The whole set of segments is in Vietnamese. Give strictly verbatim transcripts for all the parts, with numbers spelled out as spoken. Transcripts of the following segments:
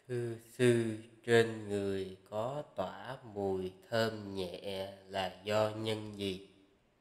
Thưa sư, trên người có tỏa mùi thơm nhẹ là do nhân gì?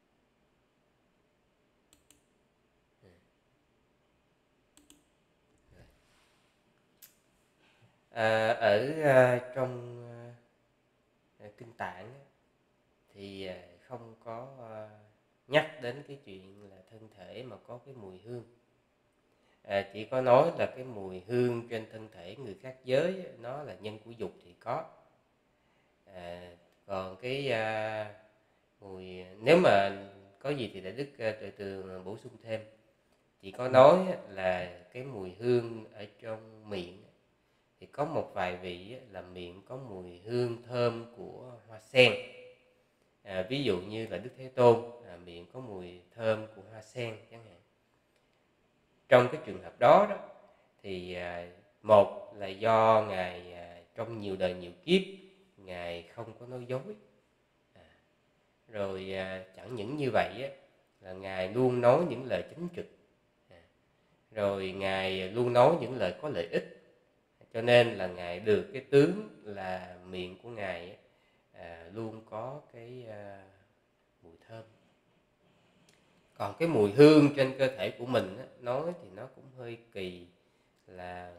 À, ở à, trong à, kinh Tạng á, thì à, không có à, nhắc đến cái chuyện là thân thể mà có cái mùi hương. À, chỉ có nói là cái mùi hương trên thân thể người khác giới á, nó là nhân của dục thì có. À, còn cái à, mùi nếu mà có gì thì để Đức à, từ từ bổ sung thêm. Chỉ có nói là cái mùi hương ở trong miệng thì có một vài vị là miệng có mùi hương thơm của hoa sen. À, ví dụ như là Đức Thế Tôn à, miệng có mùi thơm của hoa sen chẳng hạn. Trong cái trường hợp đó đó thì à, một là do ngài à, trong nhiều đời nhiều kiếp ngài không có nói dối. À, rồi à, chẳng những như vậy á, là ngài luôn nói những lời chính trực. À, rồi ngài luôn nói những lời có lợi ích, cho nên là ngài được cái tướng là miệng của ngài à, luôn có cái à, mùi thơm. Còn cái mùi hương trên cơ thể của mình á, nói thì nó cũng hơi kỳ, là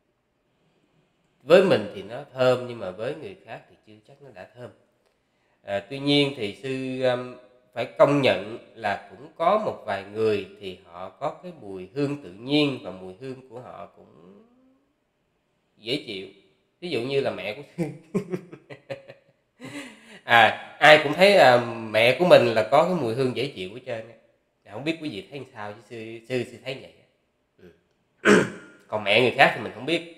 với mình thì nó thơm nhưng mà với người khác thì chưa chắc nó đã thơm. À, tuy nhiên thì sư um, phải công nhận là cũng có một vài người thì họ có cái mùi hương tự nhiên và mùi hương của họ cũng dễ chịu. Ví dụ như là mẹ của sư. À, ai cũng thấy à, mẹ của mình là có cái mùi hương dễ chịu hết trơn. Không biết quý vị thấy sao chứ sư sư, sư thấy vậy. Ừ. Còn mẹ người khác thì mình không biết.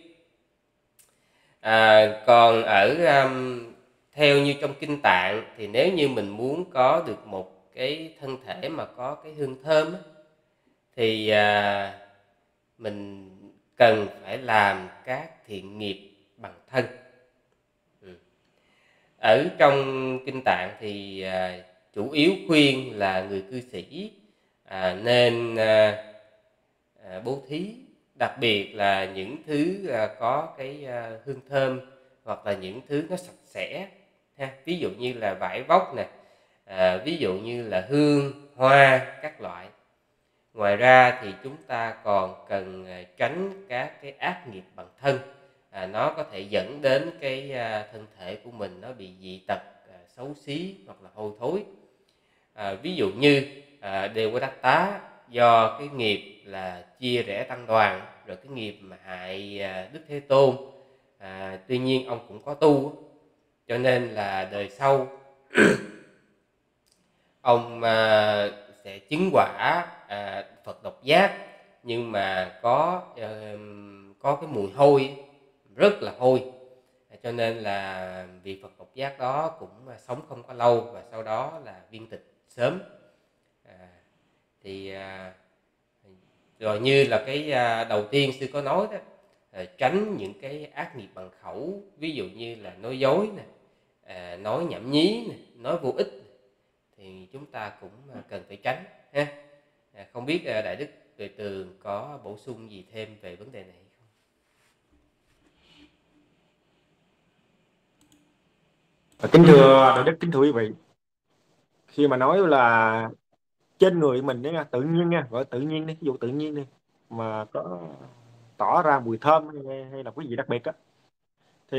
À, còn ở um, theo như trong kinh Tạng thì nếu như mình muốn có được một cái thân thể mà có cái hương thơm á, thì à, mình cần phải làm các thiện nghiệp bằng thân. Ừ. Ở trong kinh Tạng thì à, chủ yếu khuyên là người cư sĩ à, nên à, à, bố thí, đặc biệt là những thứ à, có cái à, hương thơm hoặc là những thứ nó sạch sẽ ha, ví dụ như là vải vóc nè, à, ví dụ như là hương hoa các loại. Ngoài ra thì chúng ta còn cần à, tránh các cái ác nghiệp bằng thân, à, nó có thể dẫn đến cái à, thân thể của mình nó bị dị tật, à, xấu xí hoặc là hôi thối. À, ví dụ như à, Devadatta do cái nghiệp là chia rẽ tăng đoàn, rồi cái nghiệp mà hại à, Đức Thế Tôn. À, tuy nhiên ông cũng có tu, cho nên là đời sau ông à, sẽ chứng quả à, Phật độc giác, nhưng mà có à, có cái mùi hôi, rất là hôi, cho nên là vị Phật độc giác đó cũng sống không có lâu và sau đó là viên tịch sớm. À, thì à, rồi như là cái à, đầu tiên sư có nói đó, à, tránh những cái ác nghiệp bằng khẩu, ví dụ như là nói dối nè, à, nói nhảm nhí nè, nói vô ích nè, thì chúng ta cũng à, cần phải tránh ha. À, không biết à, đại đức Tuệ Tường có bổ sung gì thêm về vấn đề này không? Kính thưa Đại Đức, kính thưa quý vị, khi mà nói là trên người mình đấy nha, tự nhiên nha, gọi tự nhiên đi, ví dụ tự nhiên đi, mà có tỏ ra mùi thơm hay, hay là cái gì đặc biệt á, thì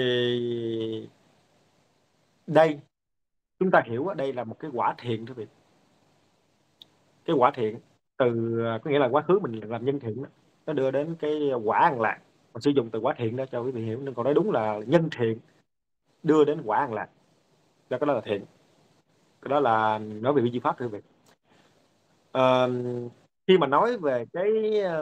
đây chúng ta hiểu á, đây là một cái quả thiện thưa quý vị. Cái quả thiện từ có nghĩa là quá khứ mình làm nhân thiện đó, nó đưa đến cái quả an lạc. Mình sử dụng từ quả thiện đó cho quý vị hiểu, nên còn nói đúng là nhân thiện đưa đến quả an lạc, đó cái đó là thiện. Cái đó là nói về vi diệu pháp thưa quý vị. Ờ, khi mà nói về cái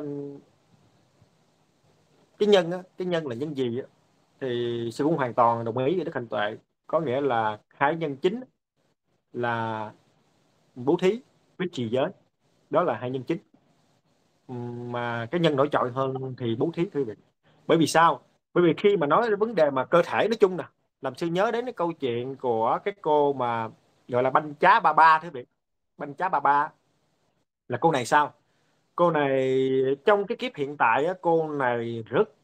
cái nhân á, cái nhân là nhân gì á, thì sư cũng hoàn toàn đồng ý với Đức Hạnh Tuệ. Có nghĩa là khái nhân chính là bố thí với trì giới, đó là hai nhân chính. Mà cái nhân nổi trội hơn thì bố thí thưa quý vị. Bởi vì sao? Bởi vì khi mà nói đến vấn đề mà cơ thể nói chung nè, làm sư nhớ đến cái câu chuyện của cái cô mà gọi là Banh Chá Ba Ba thưa quý vị. Banh Chá Ba Ba là cô này sao? Cô này trong cái kiếp hiện tại á, cô này rất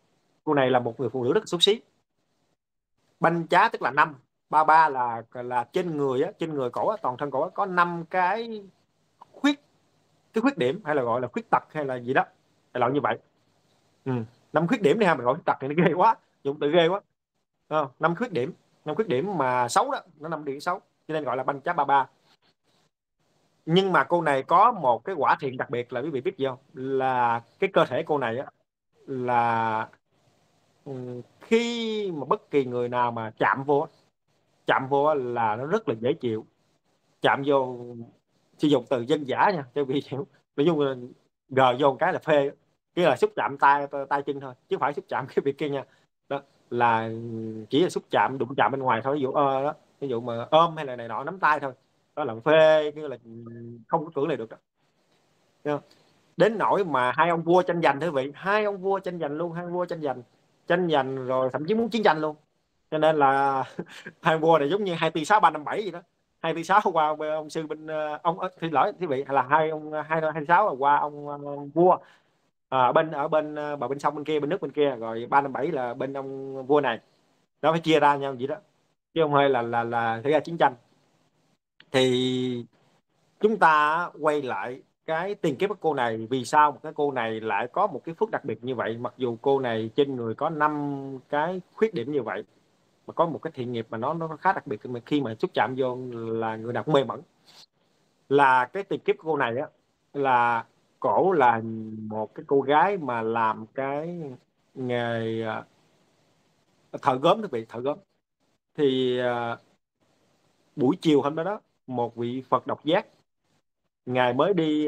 Cô này là một người phụ nữ rất là xấu xí. Banh chá tức là năm, ba ba là là trên người á, trên người cổ á, toàn thân cổ á, có năm cái khuyết, cái khuyết điểm hay là gọi là khuyết tật hay là gì đó, đại loại như vậy. Ừ. Năm khuyết điểm đi ha, mình gọi khuyết tật thì nó ghê quá, dùng từ ghê quá. Ờ, năm khuyết điểm, năm khuyết điểm mà xấu đó, nó năm điểm xấu, cho nên gọi là banh chá ba ba. Nhưng mà cô này có một cái quả thiện đặc biệt là quý vị biết gì không, là cái cơ thể cô này á, là ừ, khi mà bất kỳ người nào mà chạm vô á, chạm vô á là nó rất là dễ chịu. Chạm vô, sử dụng từ dân dã nha cho vị hiểu, nói chung là gờ vô một cái là phê, cái là xúc chạm tay tay chân thôi chứ không phải xúc chạm cái việc kia nha. Đó là chỉ là xúc chạm, đụng chạm bên ngoài thôi, ví dụ ơ đó, ví dụ mà ôm hay là này nọ, nắm tay thôi, đó là phê, cái là không có cưỡng này được đó. Thấy không? Đến nỗi mà hai ông vua tranh giành thưa vị, hai ông vua tranh giành luôn, hai ông vua tranh giành, tranh giành rồi thậm chí muốn chiến tranh luôn. Cho nên là hai vua này giống như hai tư sáu ba năm bảy gì đó. Hai tư sáu qua bên ông sư bên ờ, ông ờ, xin lỗi quý vị, là hai ông hai hai tư sáu là qua ông ờ, vua. À, ở bên ở bên ờ, bờ bên sông bên kia, bên nước bên kia, rồi ba năm bảy là bên ông vua này. Nó phải chia ra nhau vậy đó, chứ không phải là là là xảy ra chiến tranh. Thì chúng ta quay lại cái tiền kiếp của cô này, vì sao một cái cô này lại có một cái phước đặc biệt như vậy, mặc dù cô này trên người có năm cái khuyết điểm như vậy, mà có một cái thiện nghiệp mà nó nó khá đặc biệt, mà khi mà xúc chạm vô là người nào cũng mê mẩn. Là cái tiền kiếp của cô này á, là cổ là một cái cô gái mà làm cái nghề à, thợ gốm, thưa vị, thợ gốm. Thì à, buổi chiều hôm đó đó, một vị Phật độc giác, ngài mới đi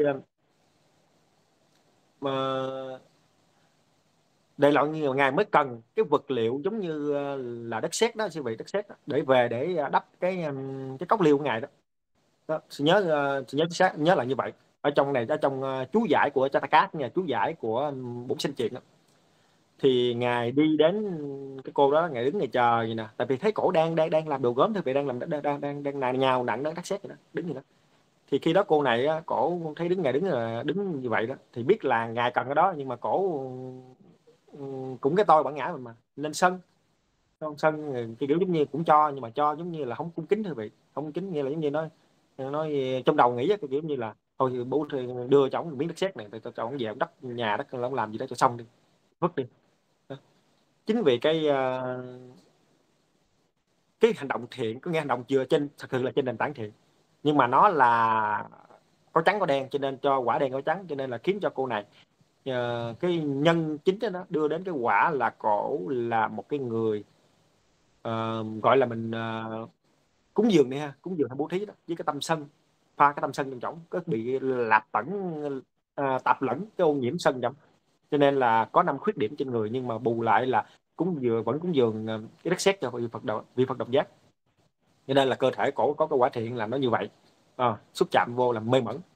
mà đại loại như là ngài mới cần cái vật liệu giống như à, là đất sét đó, sư vị, đất sét đó, để về để à, đắp cái um, cái cốc liêu của ngài đó. Đó, tôi nhớ ờ, tôi nhớ xác nhớ là như vậy. Ở trong này, ở trong ờ, chú giải của Chattakát, nhà chú giải của um, Bổn Sinh Triệt đó, thì ngài đi đến cái cô đó, ngài đứng ngài chờ gì nè, tại vì thấy cổ đang đang đang làm đồ gốm, thì vì đang làm đang đang đang đang nài nhào nặng đang cắt xét vậy đó, đứng như đó. Thì khi đó cô này á, cổ thấy đứng ngài đứng là đứng như vậy đó, thì biết là ngài cần cái đó, nhưng mà cổ ừ, cũng cái tôi bản ngã mình mà lên sân. Không sân cái kiểu giống như cũng cho, nhưng mà cho giống như là không cung kính, thưa vị, không cung kính, nghĩa là giống như nói nói trong đầu nghĩ á, cái kiểu như là thôi bố thì đưa cho ổng miếng đất sét này, cho ổng về ổng đất nhà đất ông làm gì đó cho xong đi, vứt đi. Đó. Chính vì cái ờ, cái hành động thiện, có nghĩa hành động chưa trên, thật sự là trên nền tảng thiện, nhưng mà nó là có trắng có đen, cho nên cho quả đen có trắng, cho nên là khiến cho cô này ờ, cái nhân chính đó nó đưa đến cái quả là cổ là một cái người ờ, gọi là mình ờ, cúng dường đi ha, cúng dường hay bố thí đó với cái tâm sân, pha cái tâm sân trong trọng, có bị lạp tẩn à, tạp lẫn cái ô nhiễm sân trong. Cho nên là có năm khuyết điểm trên người, nhưng mà bù lại là cúng dường, vẫn cúng dường à, cái đất sét cho vị Phật đầu vị Phật độc giác. Cho nên là cơ thể cổ có cái quả thiện làm nó như vậy. À, xúc chạm vô là mê mẩn.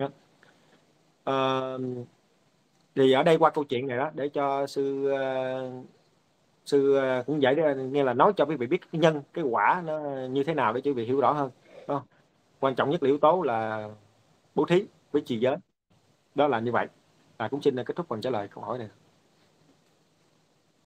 À, thì ở đây qua câu chuyện này đó, để cho sư uh, sư uh, cũng giải nghe là nói cho quý vị biết cái nhân cái quả nó như thế nào để quý vị hiểu rõ hơn. Đúng không? Quan trọng nhất là yếu tố là bố thí với trì giới, đó là như vậy. À, cũng xin kết thúc phần trả lời câu hỏi này.